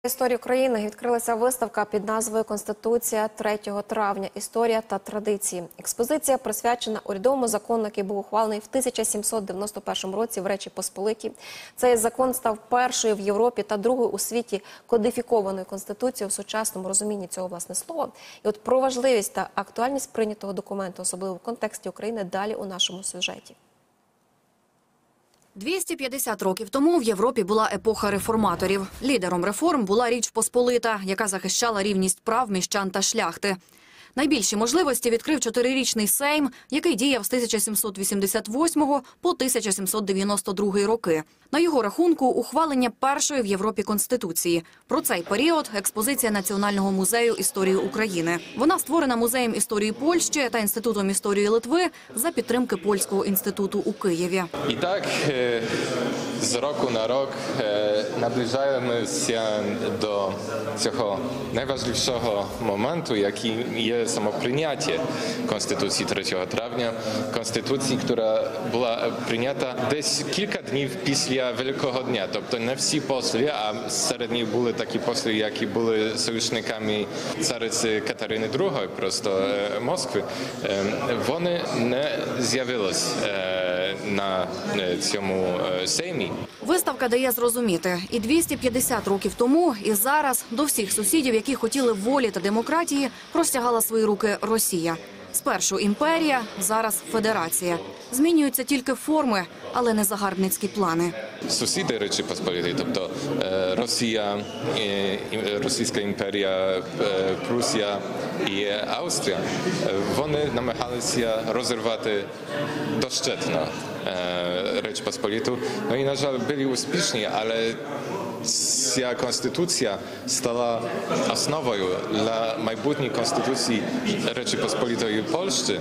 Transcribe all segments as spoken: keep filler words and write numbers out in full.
Історії України відкрилася виставка під назвою «Конституція третього травня. Історія та традиції». Експозиція присвячена урядовому закону, який був ухвалений в тисяча сімсот дев'яносто першому році в Речі Посполитій. Цей закон став першою в Європі та другою у світі кодифікованою конституцією в сучасному розумінні цього власне слова. І от про важливість та актуальність прийнятого документу, особливо в контексті України, далі у нашому сюжеті. двісті п'ятдесят років тому в Європі була епоха реформаторів. Лідером реформ була Річ Посполита, яка захищала рівність прав міщан та шляхти. Найбільші можливості відкрив чотирирічний Сейм, який діяв з тисяча сімсот вісімдесят восьмого по тисяча сімсот дев'яносто другий роки. На його рахунку ухвалення першої в Європі Конституції. Про цей період експозиція Національного музею історії України. Вона створена Музеєм історії Польщі та Інститутом історії Литви за підтримки Польського інституту у Києві. І так, з року на рок наближаємося до цього найважливішого моменту, який є самоприйняття Конституції третього травня. Конституції, яка була прийнята десь кілька днів після Великого дня. Тобто не всі посли, а серед них були такі посли, які були союзниками цариці Катерини другої, просто Москви. Вони не з'явились на цьому Сеймі. Виставка дає зрозуміти, і двісті п'ятдесят років тому, і зараз до всіх сусідів, які хотіли волі та демократії, простягала свої руки Росія. Спершу імперія, зараз федерація. Змінюються тільки форми, але не загарбницькі плани. Сусіди Речі Посполитої, тобто Росія, Російська імперія, Прусія і Австрія, вони намагалися розірвати дощентно Річ Посполиту. Ну і, на жаль, були успішні, але ця конституція стала основою для майбутньої конституції Речі Посполитої Польщі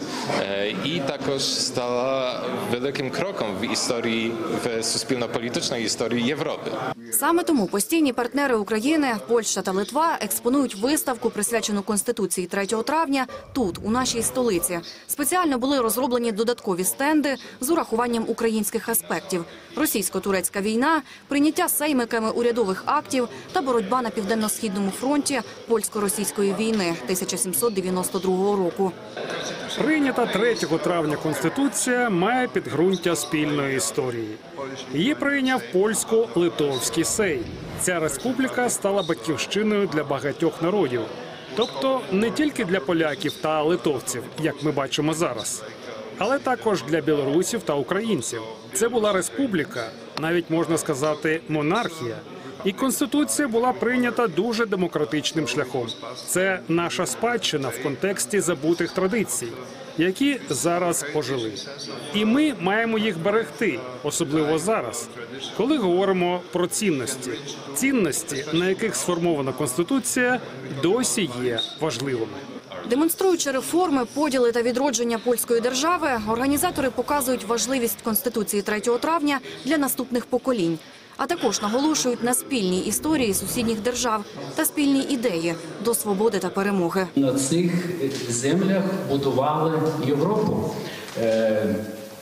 і також стала великим кроком в історії, в суспільно-політичній історії Європи. Саме тому постійні партнери України, Польща та Литва, експонують виставку, присвячену Конституції третього травня, тут, у нашій столиці. Спеціально були розроблені додаткові стенди з урахуванням українських аспектів. Російсько-турецька війна, прийняття сеймиками урядових актів та боротьба на Південно-Східному фронті польсько-російської війни тисяча сімсот дев'яносто другого року. Прийнята третього травня Конституція має підґрунтя спільної історії. Її прийняв польсько-литовський Сейм. Ця республіка стала батьківщиною для багатьох народів. Тобто не тільки для поляків та литовців, як ми бачимо зараз, але також для білорусів та українців. Це була республіка, навіть можна сказати монархія. І Конституція була прийнята дуже демократичним шляхом. Це наша спадщина в контексті забутих традицій, які зараз ожили. І ми маємо їх берегти, особливо зараз, коли говоримо про цінності. Цінності, на яких сформована Конституція, досі є важливими. Демонструючи реформи, поділи та відродження польської держави, організатори показують важливість Конституції третього травня для наступних поколінь. А також наголошують на спільній історії сусідніх держав та спільній ідеї до свободи та перемоги. На цих землях будували Європу е,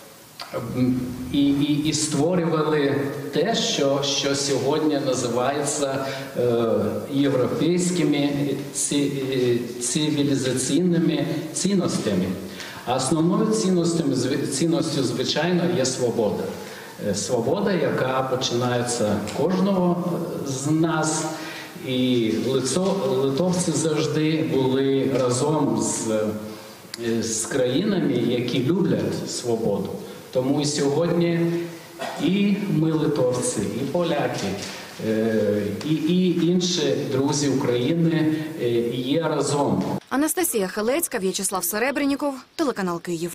і, і, і створювали те, що, що сьогодні називається е, європейськими цивілізаційними цінностями. А основною цінністю, цінністю, звичайно, є свобода. Свобода, яка починається кожного з нас, і литовці завжди були разом з, з країнами, які люблять свободу. Тому і сьогодні і ми, литовці, і поляки, і, і інші друзі України є разом. Анастасія Хелецька, В'ячеслав Серебренніков, телеканал Київ.